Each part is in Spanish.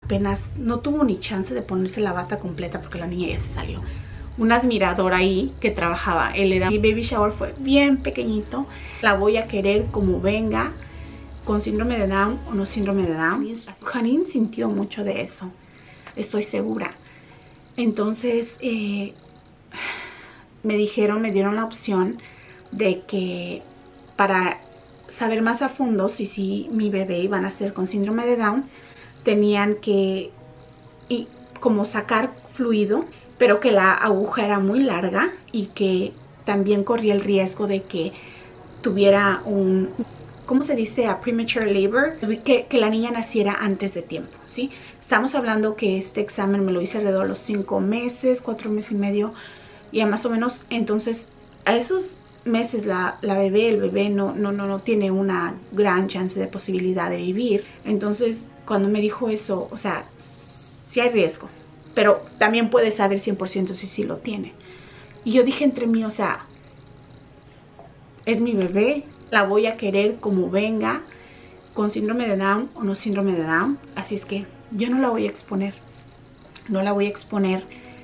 Apenas no tuvo ni chance de ponerse la bata completa porque la niña ya se salió. Un admirador ahí que trabajaba, él era, mi baby shower fue bien pequeñito. La voy a querer como venga, con síndrome de Down o no síndrome de Down. Janine sintió mucho de eso, estoy segura. Entonces me dieron la opción de que para saber más a fondo si mi bebé iba a nacer con síndrome de Down, tenían que como sacar fluido, pero que la aguja era muy larga y que también corría el riesgo de que tuviera un, ¿cómo se dice? A premature labor, que la niña naciera antes de tiempo, ¿sí? Estamos hablando que este examen me lo hice alrededor de los 5 meses, 4 meses y medio, ya más o menos. Entonces, a esos meses el bebé no tiene una gran chance de posibilidad de vivir. Entonces, cuando me dijo eso, o sea, sí hay riesgo, pero también puede saber 100% si sí lo tiene. Y yo dije entre mí, o sea, es mi bebé, la voy a querer como venga, con síndrome de Down o no síndrome de Down. Así es que yo no la voy a exponer. No la voy a exponer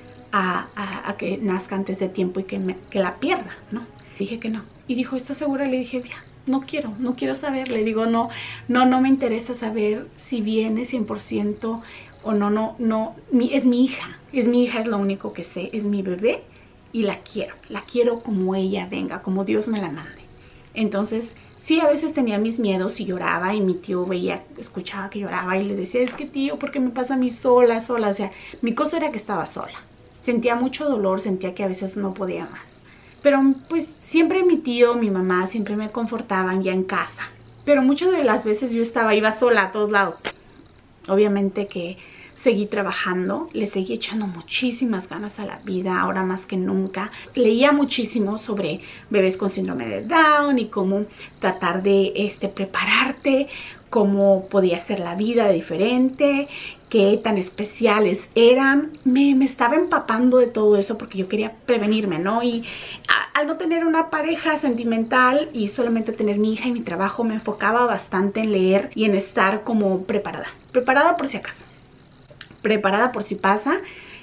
a que nazca antes de tiempo y que la pierda, ¿no? Dije que no. Y dijo, ¿estás segura? Le dije, ya, no quiero saber. Le digo, no me interesa saber si viene 100% o no. Es mi hija, es lo único que sé, es mi bebé y la quiero como ella venga, como Dios me la mande. Entonces, sí, a veces tenía mis miedos y lloraba, y mi tío escuchaba que lloraba y le decía, es que tío, ¿por qué me pasa a mí sola? O sea, mi cosa era que estaba sola. Sentía mucho dolor, sentía que a veces no podía más. Pero pues siempre mi tío, mi mamá siempre me confortaban ya en casa. Pero muchas de las veces yo iba sola a todos lados. Obviamente que seguí trabajando, le seguí echando muchísimas ganas a la vida, ahora más que nunca. Leía muchísimo sobre bebés con síndrome de Down y cómo tratar de prepararte, cómo podía ser la vida diferente, qué tan especiales eran. Me estaba empapando de todo eso porque yo quería prevenirme, ¿no? Y al no tener una pareja sentimental y solamente tener mi hija y mi trabajo, me enfocaba bastante en leer y en estar como preparada por si acaso, preparada por si pasa.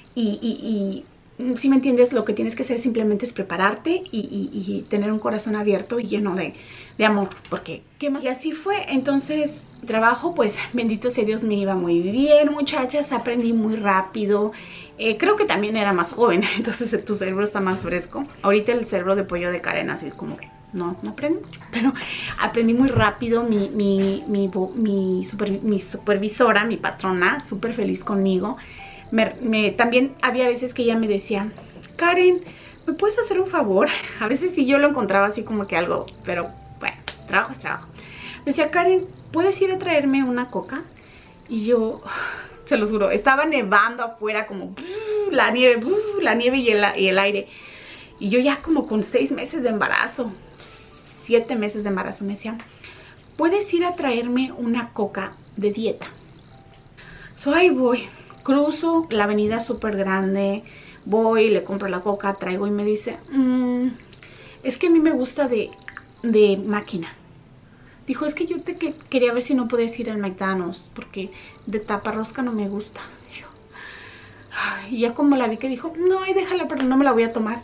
Y si me entiendes, lo que tienes que hacer simplemente es prepararte y tener un corazón abierto y lleno de amor, porque ¿qué más? Y así fue. Entonces, trabajo, pues bendito sea Dios, me iba muy bien, muchachas. Aprendí muy rápido. Creo que también era más joven, entonces tu cerebro está más fresco. Ahorita el cerebro de pollo de Karen así como que no aprendí mucho, pero aprendí muy rápido. Mi supervisora, mi patrona, súper feliz conmigo. También había veces que ella me decía, Karen, ¿me puedes hacer un favor? A veces sí yo lo encontraba así como que algo, pero bueno, trabajo es trabajo. Me decía, Karen, ¿puedes ir a traerme una coca? Y yo, se los juro, estaba nevando afuera como la nieve y el aire. Y yo ya como con 6 meses de embarazo, 7 meses de embarazo, me decía, ¿puedes ir a traerme una coca de dieta? Ahí voy. Cruzo la avenida súper grande, voy, le compro la coca, traigo y me dice, es que a mí me gusta de máquina. Dijo, es que yo quería ver si no podías ir al McDonald's, porque de taparrosca no me gusta. Y ya como la vi que dijo, no, ay, déjala, pero no me la voy a tomar.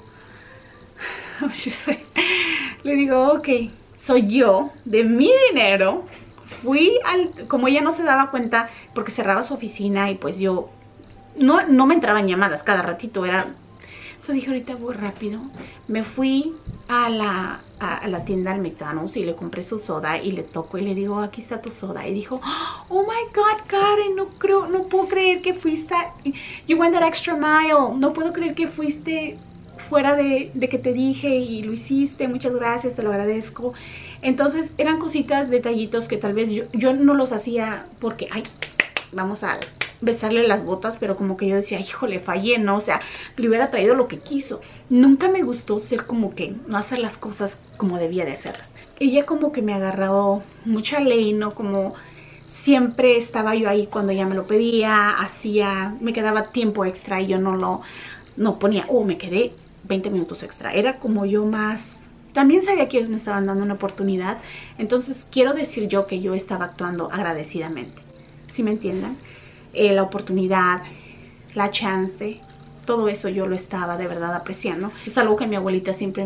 Le digo, ok, soy yo, de mi dinero. Fui como ella no se daba cuenta porque cerraba su oficina y pues yo no me entraban llamadas cada ratito, era. So dije, ahorita voy rápido. Me fui a la tienda al McDonald's y le compré su soda y le toco y le digo, aquí está tu soda. Y dijo, oh my God, Karen, no puedo creer que fuiste, you went that extra mile, no puedo creer que fuiste fuera de que te dije y lo hiciste, muchas gracias, te lo agradezco. Entonces eran cositas, detallitos que tal vez yo no los hacía porque, ay, vamos a besarle las botas, pero como que yo decía, híjole, fallé, ¿no? O sea, le hubiera traído lo que quiso. Nunca me gustó ser como que no hacer las cosas como debía de hacerlas. Ella como que me agarró mucha ley, ¿no? Como siempre estaba yo ahí cuando ella me lo pedía, me quedaba tiempo extra y yo no ponía, me quedé 20 minutos extra. Era como yo más. También sabía que ellos me estaban dando una oportunidad. Entonces quiero decir yo que yo estaba actuando agradecidamente. ¿Sí me entiendan? la oportunidad, la chance, todo eso yo lo estaba de verdad apreciando. Es algo que mi abuelita siempre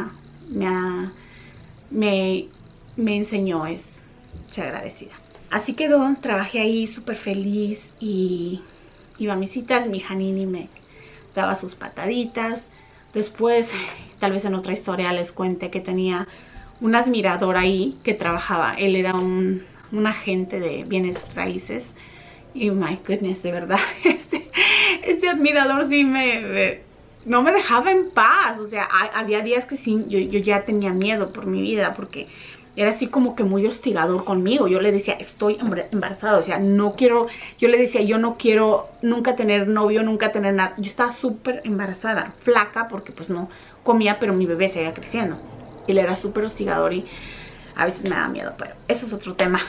me enseñó, es ser agradecida. Así quedó, trabajé ahí súper feliz y iba a mis citas. Mi hija Nini me daba sus pataditas. Después, tal vez en otra historia les cuente que tenía un admirador ahí que trabajaba. Él era un agente de bienes raíces. Y my goodness, de verdad, este admirador sí no me dejaba en paz. O sea, había días que sí, yo ya tenía miedo por mi vida, porque era así como que muy hostigador conmigo. Yo le decía, estoy embarazada, o sea, no quiero. Yo le decía, yo no quiero nunca tener novio, nunca tener nada. Yo estaba súper embarazada, flaca, porque pues no comía, pero mi bebé seguía creciendo. Él era súper hostigador y a veces me daba miedo, pero eso es otro tema.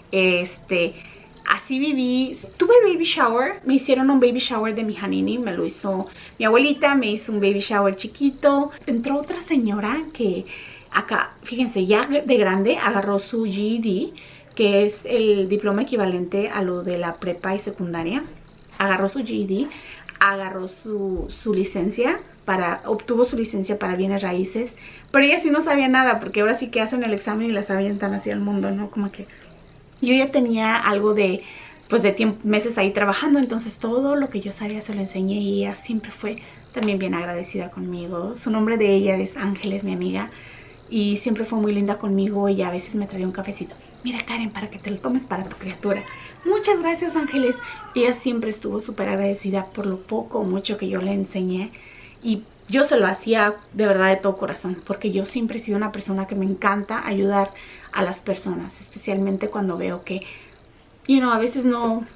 Así viví. Tuve baby shower, me hicieron un baby shower de mi Hanini, me lo hizo mi abuelita, me hizo un baby shower chiquito. Entró otra señora que acá, fíjense, ya de grande agarró su GED, que es el diploma equivalente a lo de la prepa y secundaria. Agarró su GED, agarró su licencia, obtuvo su licencia para bienes raíces, pero ella sí no sabía nada, porque ahora sí que hacen el examen y las avientan hacia el mundo, ¿no? Como que yo ya tenía algo de, pues de tiempo, meses ahí trabajando, entonces todo lo que yo sabía se lo enseñé y ella siempre fue también bien agradecida conmigo. Su nombre de ella es Ángeles, mi amiga, y siempre fue muy linda conmigo. Ella a veces me traía un cafecito. Mira, Karen, para que te lo tomes para tu criatura. Muchas gracias, Ángeles. Ella siempre estuvo súper agradecida por lo poco o mucho que yo le enseñé, y yo se lo hacía de verdad de todo corazón, porque yo siempre he sido una persona que me encanta ayudar a las personas, especialmente cuando veo que, a veces no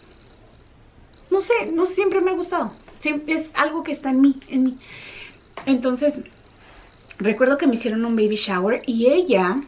sé, no siempre me ha gustado. Es algo que está en mí. Entonces, recuerdo que me hicieron un baby shower y ella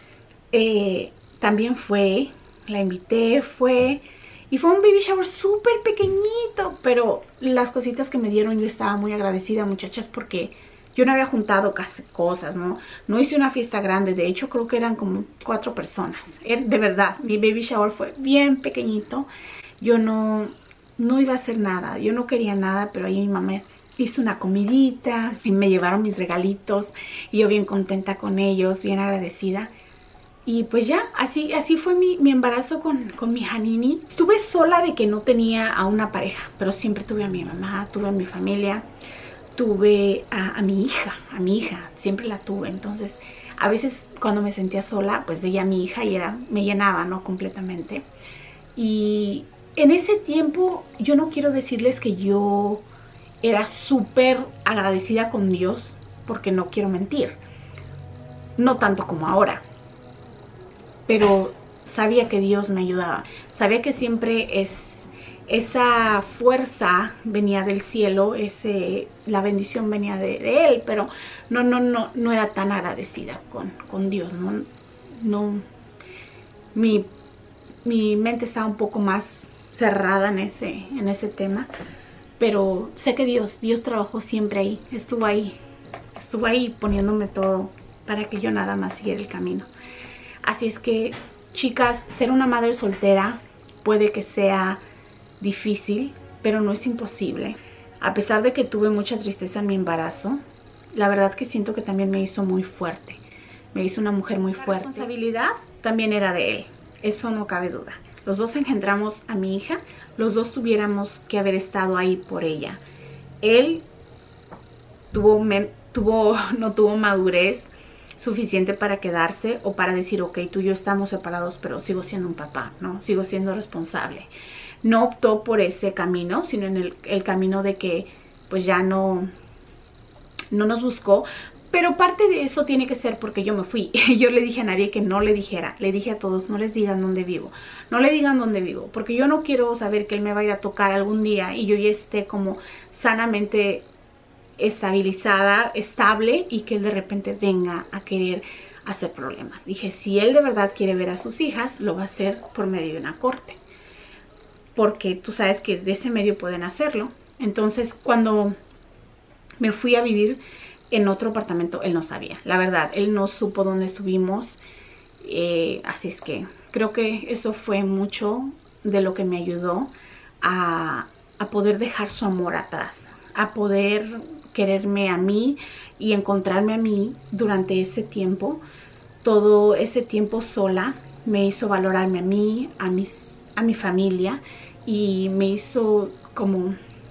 también fue, la invité, y fue un baby shower súper pequeñito, pero las cositas que me dieron, yo estaba muy agradecida, muchachas, porque yo no había juntado casi cosas, ¿no? No hice una fiesta grande, de hecho creo que eran como 4 personas. De verdad, mi baby shower fue bien pequeñito. Yo no iba a hacer nada, yo no quería nada, pero ahí mi mamá hizo una comidita y me llevaron mis regalitos y yo bien contenta con ellos, bien agradecida. Y pues ya, así fue mi embarazo con mi Hanini. Estuve sola de que no tenía a una pareja, pero siempre tuve a mi mamá, tuve a mi familia, tuve a mi hija, siempre la tuve. Entonces, a veces cuando me sentía sola, pues veía a mi hija y me llenaba, ¿no? Completamente. Y en ese tiempo, yo no quiero decirles que yo era súper agradecida con Dios, porque no quiero mentir. No tanto como ahora. Pero sabía que Dios me ayudaba. Sabía que siempre esa fuerza venía del cielo, la bendición venía de Él, pero no era tan agradecida con Dios, ¿no? Mi mente estaba un poco más cerrada en ese tema, pero sé que Dios trabajó siempre ahí, estuvo ahí poniéndome todo para que yo nada más siguiera el camino. Así es que, chicas, ser una madre soltera puede que sea difícil, pero no es imposible. A pesar de que tuve mucha tristeza en mi embarazo, la verdad que siento que también me hizo muy fuerte. Me hizo una mujer muy fuerte. La responsabilidad también era de él, eso no cabe duda. Los dos engendramos a mi hija, los dos tuviéramos que haber estado ahí por ella. Él no tuvo madurez suficiente para quedarse o para decir, ok, tú y yo estamos separados, pero sigo siendo un papá, ¿no? Sigo siendo responsable. No optó por ese camino, sino en el camino de que pues ya no nos buscó. Pero parte de eso tiene que ser porque yo me fui. Yo le dije a nadie que no le dijera. Le dije a todos, no les digan dónde vivo. No le digan dónde vivo, porque yo no quiero saber que él me va a ir a tocar algún día y yo ya esté como sanamente estabilizada, estable, y que él de repente venga a querer hacer problemas. Dije, si él de verdad quiere ver a sus hijas, lo va a hacer por medio de una corte, porque tú sabes que de ese medio pueden hacerlo. Entonces, cuando me fui a vivir en otro apartamento, él no sabía, la verdad, él no supo dónde estuvimos. Así es que creo que eso fue mucho de lo que me ayudó a poder dejar su amor atrás, a poder quererme a mí y encontrarme a mí durante ese tiempo. Todo ese tiempo sola me hizo valorarme a mí, a mi familia, y me hizo como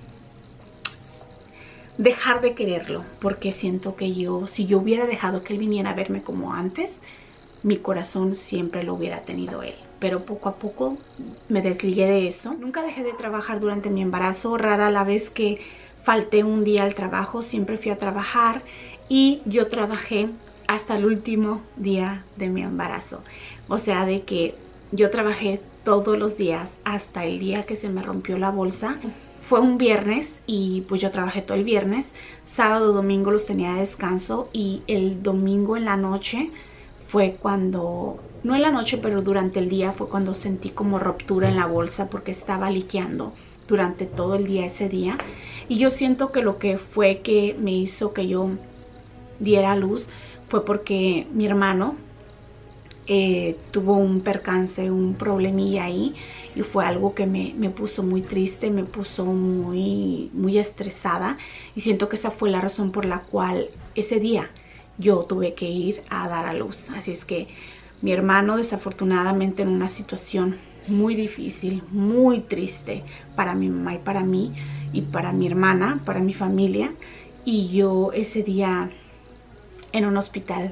dejar de quererlo, porque siento que si yo hubiera dejado que él viniera a verme como antes, mi corazón siempre lo hubiera tenido él. Pero poco a poco me desligué de eso. Nunca dejé de trabajar durante mi embarazo. Rara la vez que falté un día al trabajo, siempre fui a trabajar, y yo trabajé hasta el último día de mi embarazo. O sea, de que yo trabajé todos los días hasta el día que se me rompió la bolsa. Fue un viernes y pues yo trabajé todo el viernes. Sábado, domingo los tenía de descanso, y el domingo en la noche fue cuando, no en la noche, pero durante el día fue cuando sentí como ruptura en la bolsa, porque estaba liqueando durante todo el día ese día. Y yo siento que lo que fue que me hizo que yo diera a luz fue porque mi hermano tuvo un percance, un problemilla ahí, y fue algo que me puso muy triste, me puso muy estresada, y siento que esa fue la razón por la cual ese día yo tuve que ir a dar a luz. Así es que mi hermano, desafortunadamente, en una situación muy difícil, muy triste para mi mamá y para mí, y para mi hermana, para mi familia, y yo ese día en un hospital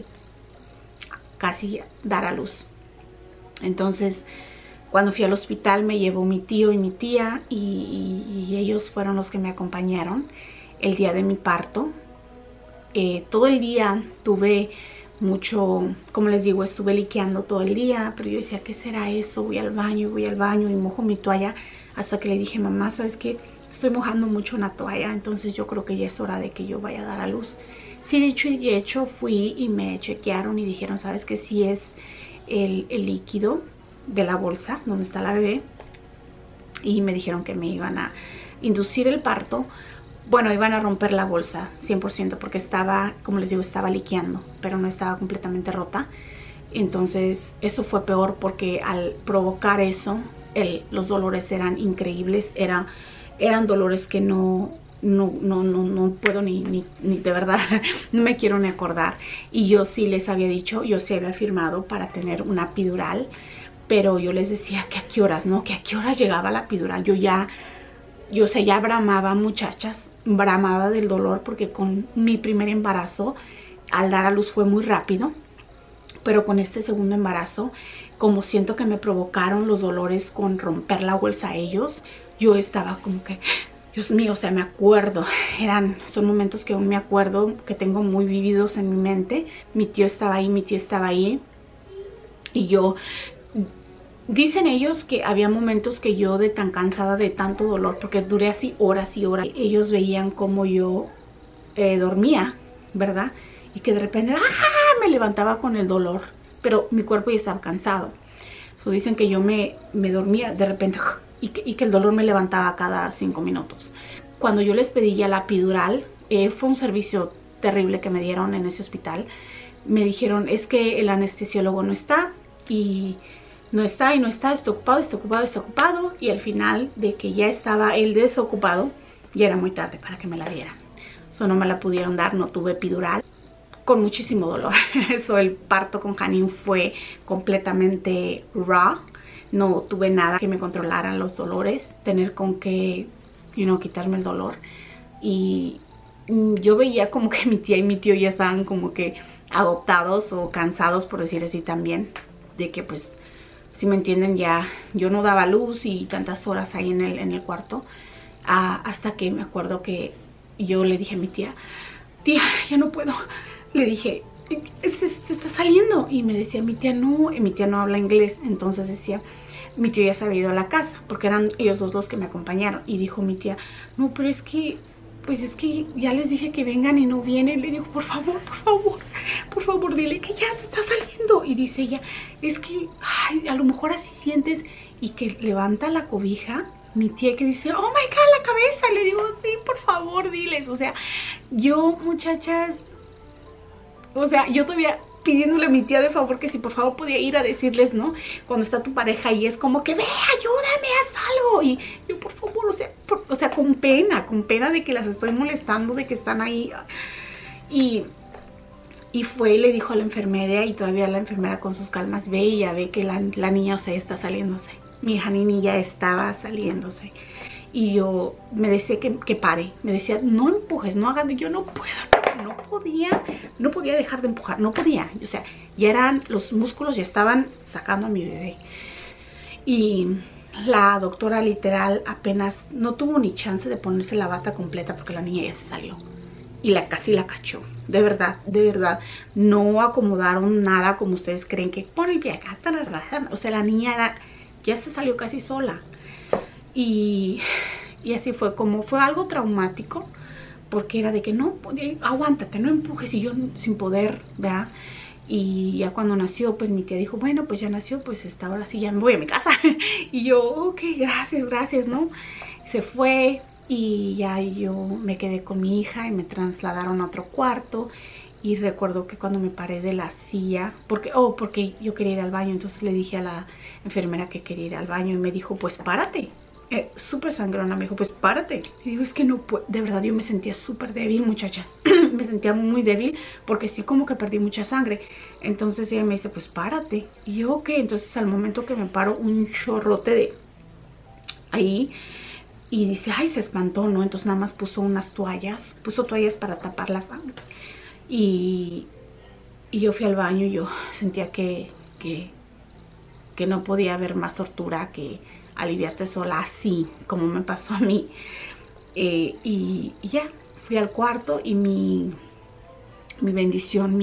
casi dar a luz. Entonces, cuando fui al hospital me llevó mi tío y mi tía, y ellos fueron los que me acompañaron el día de mi parto. Todo el día tuve mucho, como les digo, estuve liqueando todo el día, pero yo decía, ¿qué será eso? Voy al baño y mojo mi toalla, hasta que le dije, mamá, ¿sabes qué? Estoy mojando mucho una toalla, entonces yo creo que ya es hora de que yo vaya a dar a luz. Sí, dicho y hecho, fui y me chequearon y dijeron, ¿sabes qué? Sí es el líquido de la bolsa donde está la bebé, y me dijeron que me iban a inducir el parto. Bueno, iban a romper la bolsa 100%, porque estaba, como les digo, estaba liqueando, pero no estaba completamente rota. Entonces eso fue peor, porque al provocar eso, los dolores eran increíbles. Eran dolores que no puedo ni de verdad, no me quiero ni acordar. Y yo sí les había dicho, yo sí había firmado para tener una epidural, pero yo les decía que a qué horas, ¿no? Que a qué horas llegaba la epidural. Yo ya bramaba, muchachas, bramaba del dolor, porque con mi primer embarazo, al dar a luz fue muy rápido, pero con este segundo embarazo, como siento que me provocaron los dolores con romper la bolsa a ellos, yo estaba como que, Dios mío, o sea, me acuerdo, son momentos que aún me acuerdo, que tengo muy vividos en mi mente. Mi tío estaba ahí, mi tía estaba ahí, y yo, dicen ellos que había momentos que yo, de tan cansada de tanto dolor, porque duré así horas y horas, ellos veían como yo dormía, ¿verdad? Y que de repente me levantaba con el dolor, pero mi cuerpo ya estaba cansado. So, dicen que yo me dormía de repente y que el dolor me levantaba cada 5 minutos. Cuando yo les pedí ya la epidural, fue un servicio terrible que me dieron en ese hospital. Me dijeron, es que el anestesiólogo no está, y no está, está ocupado, y al final de que ya estaba él desocupado, ya era muy tarde para que me la dieran. Eso no me la pudieron dar, no tuve epidural, con muchísimo dolor. Eso, el parto con Janine fue completamente raw, no tuve nada que me controlaran los dolores, tener con que, quitarme el dolor. Y yo veía como que mi tía y mi tío ya estaban como que agotados o cansados, por decir así también, de que pues, si me entienden, ya yo no daba luz y tantas horas ahí en el cuarto, hasta que me acuerdo que yo le dije a mi tía, ya no puedo. Le dije, se está saliendo. Y me decía mi tía, no, y mi tía no habla inglés. Entonces decía, mi tío ya se había ido a la casa, porque eran ellos dos los que me acompañaron. Y dijo mi tía, no, pero es que, pues es que ya les dije que vengan y no vienen. Le digo, por favor, dile que ya se está saliendo. Y dice ella, es que, a lo mejor así sientes. Y que levanta la cobija, mi tía, que dice, oh my god, la cabeza. Le digo, sí, por favor, diles. O sea, yo, muchachas, o sea, yo todavía pidiéndole a mi tía de favor que si por favor podía ir a decirles, ¿no? Cuando está tu pareja y es como que, ve, ayúdame, haz algo. Y yo, por favor, o sea, con pena de que las estoy molestando, de que están ahí. Y fue y le dijo a la enfermera, y todavía la enfermera con sus calmas ve y ya ve que la niña, o sea, está saliéndose. Mi Janine ya estaba saliéndose. Y yo me decía que pare, me decía, no empujes, no hagas, yo no puedo, no podía dejar de empujar, no podía, o sea, ya eran, los músculos ya estaban sacando a mi bebé. Y la doctora literal apenas no tuvo ni chance de ponerse la bata completa porque la niña ya se salió. Y casi la cachó, de verdad, no acomodaron nada como ustedes creen que pon el pie acá, o sea, la niña ya se salió casi sola. Y así fue algo traumático, porque era de que no, aguántate, no empujes, y yo sin poder, ¿verdad? Y ya cuando nació, pues mi tía dijo, bueno, pues ya nació, pues ahora sí ya me voy a mi casa. Y yo, ok, gracias, ¿no? Se fue y ya yo me quedé con mi hija y me trasladaron a otro cuarto. Y recuerdo que cuando me paré de la silla, porque yo quería ir al baño, entonces le dije a la enfermera que quería ir al baño y me dijo, pues párate. Súper sangrona, me dijo, pues párate. Y digo, es que no puedo, de verdad yo me sentía súper débil, muchachas. Me sentía muy débil porque sí como que perdí mucha sangre. Entonces ella me dice, pues párate. Y yo, ok, entonces al momento que me paro, un chorrote de ahí. Y dice, ay, se espantó, ¿no? Entonces nada más puso toallas para tapar la sangre. Y yo fui al baño y yo sentía que no podía haber más tortura que aliviarte sola así como me pasó a mí. Y ya, fui al cuarto y mi bendición,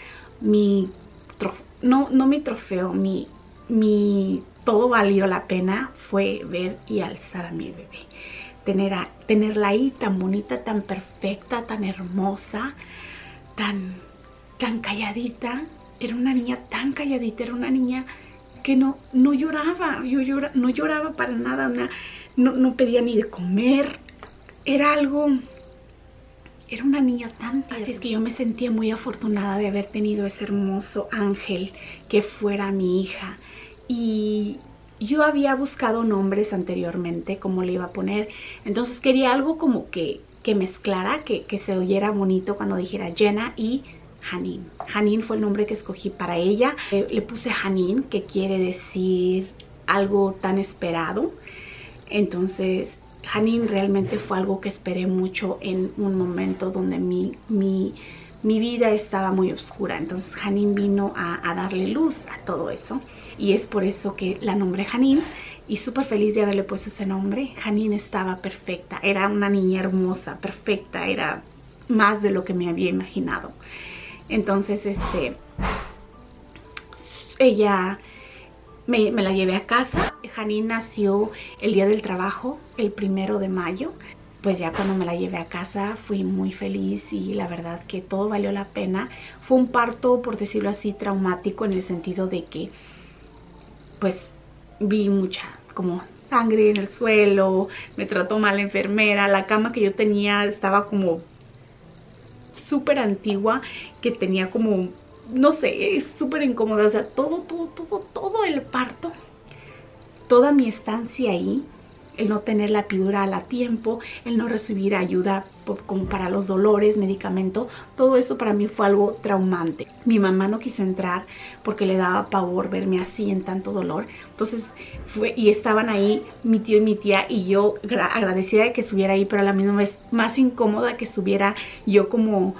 no mi trofeo, todo valió la pena fue ver y alzar a mi bebé. Tenerla ahí tan bonita, tan perfecta, tan hermosa, tan calladita. Era una niña tan calladita, era una niña que no lloraba, no lloraba para nada, no pedía ni de comer, era una niña tan tierna. Así es que yo me sentía muy afortunada de haber tenido ese hermoso ángel que fuera mi hija. Y yo había buscado nombres anteriormente, cómo le iba a poner, entonces quería algo como que mezclara, que se oyera bonito cuando dijera Jenna y Janine. Janine fue el nombre que escogí para ella. Le puse Janine, que quiere decir algo tan esperado. Entonces Janine realmente fue algo que esperé mucho en un momento donde mi vida estaba muy oscura. Entonces Janine vino a darle luz a todo eso. Y es por eso que la nombré Janine. Y súper feliz de haberle puesto ese nombre. Janine estaba perfecta. Era una niña hermosa, perfecta. Era más de lo que me había imaginado. Entonces, ella me la llevé a casa. Janine nació el día del trabajo, el 1 de mayo. Pues ya cuando me la llevé a casa fui muy feliz y la verdad que todo valió la pena. Fue un parto, por decirlo así, traumático en el sentido de que pues vi mucha como sangre en el suelo, me trató mal la enfermera, la cama que yo tenía estaba como súper antigua, que tenía como, no sé, es súper incómoda, o sea, todo el parto, toda mi estancia ahí, el no tener la epidural a tiempo, el no recibir ayuda como para los dolores, medicamento, todo eso para mí fue algo traumante. Mi mamá no quiso entrar porque le daba pavor verme así en tanto dolor. Entonces estaban ahí mi tío y mi tía y yo agradecida de que estuviera ahí, pero a la misma vez más incómoda que estuviera yo como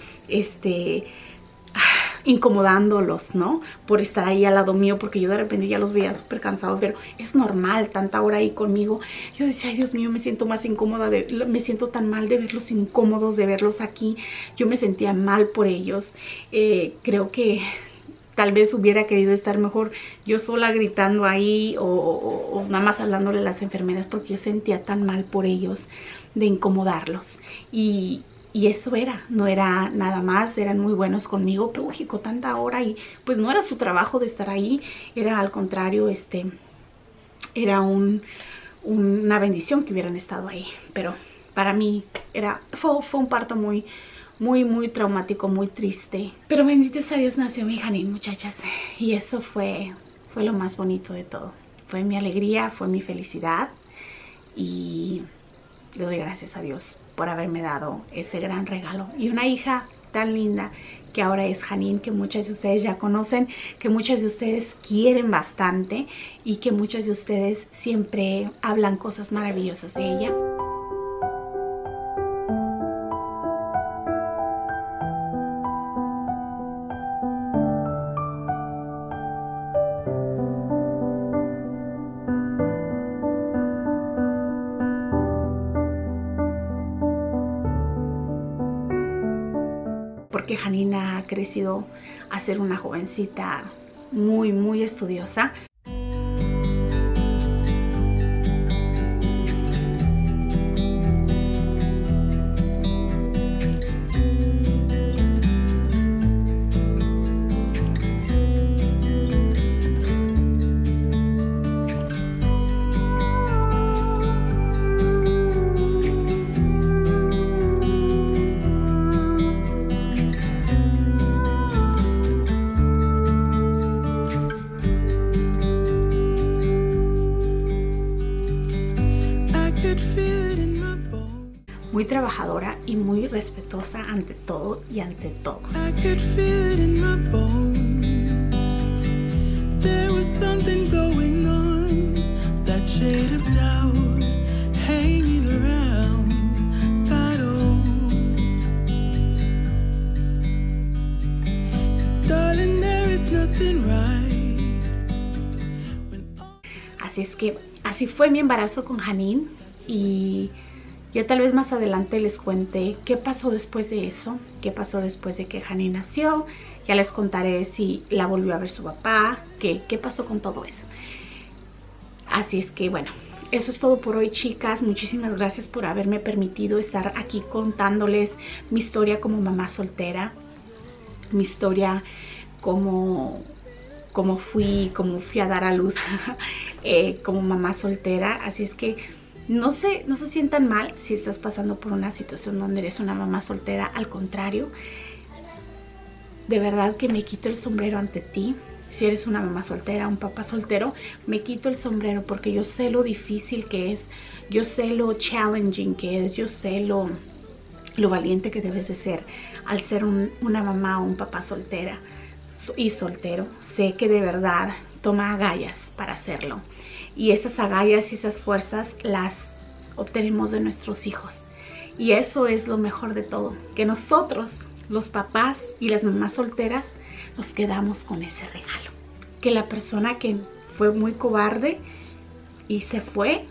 incomodándolos, ¿no? Por estar ahí al lado mío, porque yo de repente ya los veía súper cansados, pero es normal tanta hora ahí conmigo. Yo decía, ay Dios mío, me siento más incómoda, me siento tan mal de verlos incómodos, de verlos aquí. Yo me sentía mal por ellos. Creo que tal vez hubiera querido estar mejor yo sola gritando ahí o nada más hablándole a las enfermeras, porque yo sentía tan mal por ellos de incomodarlos. Y eso no era nada más, eran muy buenos conmigo, pero lógico, tanta hora y pues no era su trabajo de estar ahí, era al contrario, era una bendición que hubieran estado ahí, pero para mí fue un parto muy, muy traumático, muy triste. Pero bendito sea Dios, nació mi Janine, muchachas. Y eso fue lo más bonito de todo. Fue mi alegría, fue mi felicidad. Y le doy gracias a Dios por haberme dado ese gran regalo. Y una hija tan linda que ahora es Janine, que muchas de ustedes ya conocen, que muchas de ustedes quieren bastante y que muchas de ustedes siempre hablan cosas maravillosas de ella. Porque Janine ha crecido a ser una jovencita muy estudiosa. Muy trabajadora y muy respetuosa ante todo y ante todo. Así es que así fue mi embarazo con Janine, y ya tal vez más adelante les cuente qué pasó después de eso, qué pasó después de que Janine nació. Ya les contaré si la volvió a ver su papá, qué pasó con todo eso. Así es que bueno, eso es todo por hoy, chicas. Muchísimas gracias por haberme permitido estar aquí contándoles mi historia como mamá soltera, mi historia como fui a dar a luz como mamá soltera. Así es que no se sientan mal si estás pasando por una situación donde eres una mamá soltera. Al contrario, de verdad que me quito el sombrero ante ti. Si eres una mamá soltera, un papá soltero, me quito el sombrero, porque yo sé lo difícil que es, yo sé lo challenging que es, yo sé lo valiente que debes de ser al ser una mamá o un papá soltera y soltero. Sé que de verdad toma agallas para hacerlo, y esas agallas y esas fuerzas las obtenemos de nuestros hijos, y eso es lo mejor de todo, que nosotros, los papás y las mamás solteras, nos quedamos con ese regalo, que la persona que fue muy cobarde y se fue,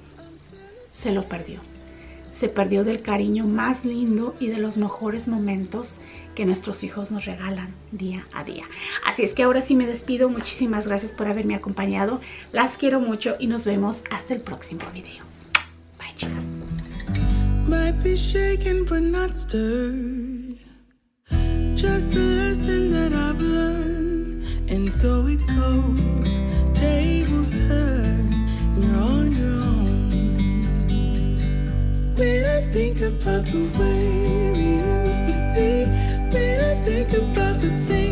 se lo perdió. Se perdió del cariño más lindo y de los mejores momentos que nuestros hijos nos regalan día a día. Así es que ahora sí me despido. Muchísimas gracias por haberme acompañado. Las quiero mucho y nos vemos hasta el próximo video. Bye, chicas. Might be shaken but not stirred. Just a lesson that I've learned. And so it goes. Tables turn. You're on your own. When I think about the way we used to be, when I think about the things